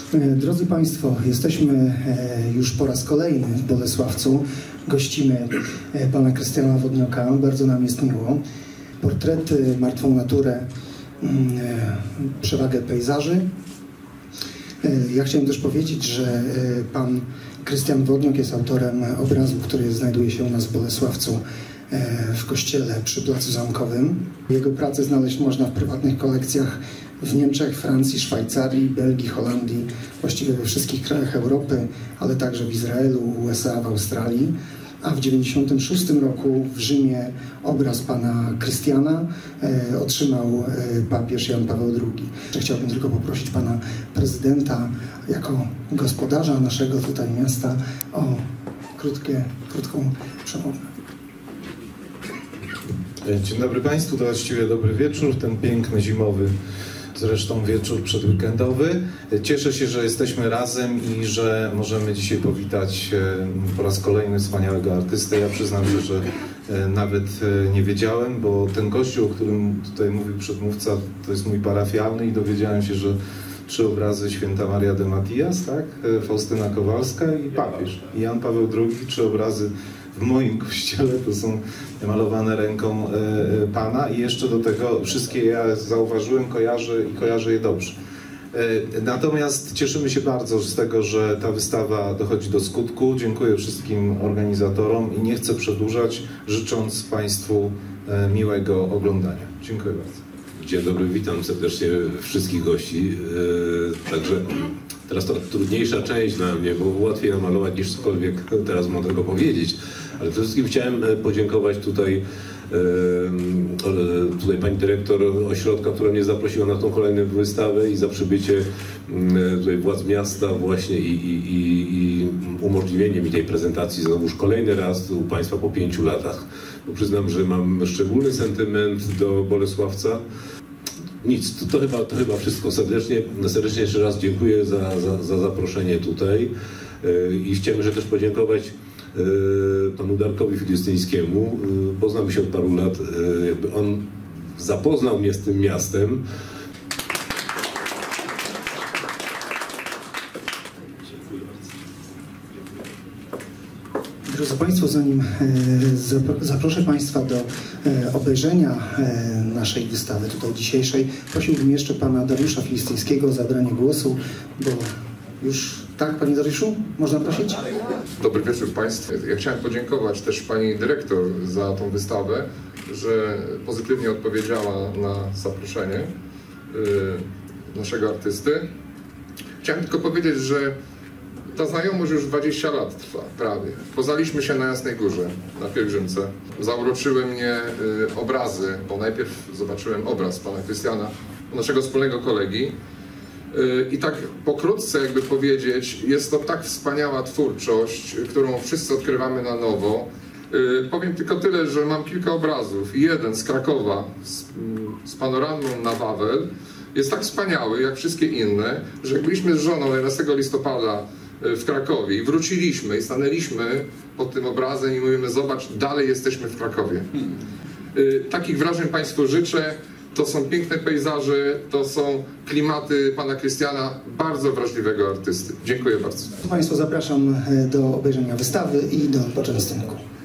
Drodzy Państwo, jesteśmy już po raz kolejny w Bolesławcu. Gościmy pana Krystiana Wodnioka. Bardzo nam jest miło. Portrety, martwą naturę, przewagę pejzaży. Ja chciałem też powiedzieć, że pan Krystian Wodniok jest autorem obrazu, który znajduje się u nas w Bolesławcu w kościele przy Placu Zamkowym. Jego pracę znaleźć można w prywatnych kolekcjach w Niemczech, Francji, Szwajcarii, Belgii, Holandii, właściwie we wszystkich krajach Europy, ale także w Izraelu, USA, w Australii. A w 1996 roku w Rzymie obraz pana Krystiana otrzymał papież Jan Paweł II. Chciałbym tylko poprosić pana prezydenta jako gospodarza naszego tutaj miasta o krótką przemowę. Dzień dobry Państwu, to właściwie dobry wieczór, ten piękny zimowy zresztą wieczór przedweekendowy. Cieszę się, że jesteśmy razem i że możemy dzisiaj powitać po raz kolejny wspaniałego artystę. Ja przyznam się, że nawet nie wiedziałem, bo ten kościół, o którym tutaj mówił przedmówca, to jest mój parafialny i dowiedziałem się, że 3 obrazy Święta Maria de Matias, tak? Faustyna Kowalska i papież. I Jan Paweł II, 3 obrazy w moim kościele, to są malowane ręką Pana i jeszcze do tego wszystkie ja zauważyłem, kojarzę je dobrze. Natomiast cieszymy się bardzo z tego, że ta wystawa dochodzi do skutku. Dziękuję wszystkim organizatorom i nie chcę przedłużać, życząc Państwu miłego oglądania. Dziękuję bardzo. Dzień dobry, witam serdecznie wszystkich gości. Także teraz to trudniejsza część dla mnie, bo łatwiej namalować niż cokolwiek teraz mądrego powiedzieć. Ale przede wszystkim chciałem podziękować tutaj pani dyrektor ośrodka, która mnie zaprosiła na tą kolejną wystawę i za przybycie tutaj władz miasta właśnie i umożliwienie mi tej prezentacji znowuż kolejny raz u Państwa po 5 latach. Bo przyznam, że mam szczególny sentyment do Bolesławca. Nic, to chyba wszystko. Serdecznie jeszcze raz dziękuję za zaproszenie tutaj i chciałem też podziękować panu Darkowi Filistyńskiemu. Poznamy się od paru lat. Jakby on zapoznał mnie z tym miastem. Drodzy Państwo, zanim zaproszę Państwa do obejrzenia naszej wystawy tutaj dzisiejszej, prosiłbym jeszcze pana Dariusza Filistyńskiego o zabranie głosu, bo już... Tak, panie Dariuszu? Można prosić? Dobry wieczór Państwu. Ja chciałem podziękować też pani dyrektor za tą wystawę, że pozytywnie odpowiedziała na zaproszenie naszego artysty. Chciałem tylko powiedzieć, że ta znajomość już 20 lat trwa, prawie. Poznaliśmy się na Jasnej Górze, na pielgrzymce. Zauroczyły mnie obrazy, bo najpierw zobaczyłem obraz pana Krystiana, naszego wspólnego kolegi. I tak pokrótce jakby powiedzieć, jest to tak wspaniała twórczość, którą wszyscy odkrywamy na nowo. Powiem tylko tyle, że mam kilka obrazów. Jeden z Krakowa z panoramą na Wawel jest tak wspaniały jak wszystkie inne, że jak byliśmy z żoną 11 listopada w Krakowie i wróciliśmy i stanęliśmy pod tym obrazem i mówimy, zobacz, dalej jesteśmy w Krakowie. Takich wrażeń Państwu życzę. To są piękne pejzaże, to są klimaty pana Krystiana, bardzo wrażliwego artysty. Dziękuję bardzo. Państwa zapraszam do obejrzenia wystawy i do poczęstunku.